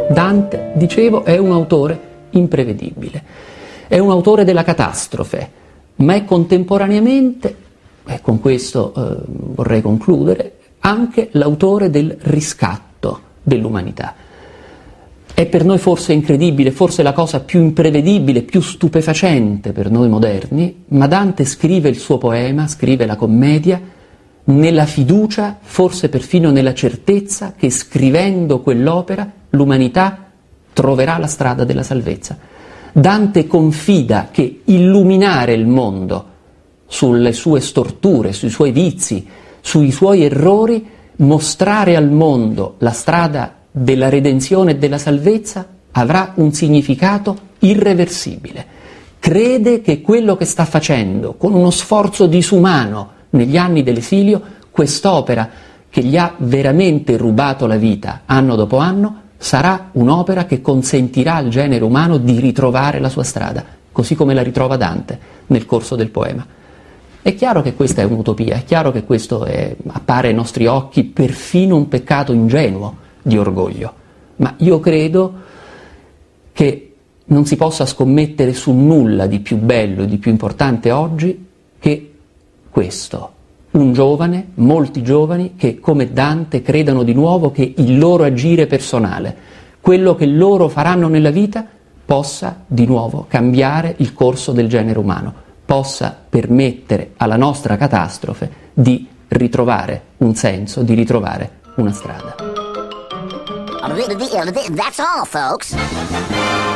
Dante, dicevo, è un autore imprevedibile, è un autore della catastrofe, ma è contemporaneamente, e con questo vorrei concludere, anche l'autore del riscatto dell'umanità. È per noi forse incredibile, forse la cosa più imprevedibile, più stupefacente per noi moderni, ma Dante scrive il suo poema, scrive la commedia, nella fiducia, forse perfino nella certezza che scrivendo quell'opera l'umanità troverà la strada della salvezza. Dante confida che illuminare il mondo sulle sue storture, sui suoi vizi, sui suoi errori, mostrare al mondo la strada della redenzione e della salvezza avrà un significato irreversibile. Crede che quello che sta facendo, con uno sforzo disumano negli anni dell'esilio, quest'opera che gli ha veramente rubato la vita anno dopo anno, sarà un'opera che consentirà al genere umano di ritrovare la sua strada, così come la ritrova Dante nel corso del poema. È chiaro che questa è un'utopia, è chiaro che questo appare ai nostri occhi perfino un peccato ingenuo di orgoglio, ma io credo che non si possa scommettere su nulla di più bello e di più importante oggi che questo. Un giovane, molti giovani, che come Dante credano di nuovo che il loro agire personale, quello che loro faranno nella vita, possa di nuovo cambiare il corso del genere umano, possa permettere alla nostra catastrofe di ritrovare un senso, di ritrovare una strada. That's all, folks.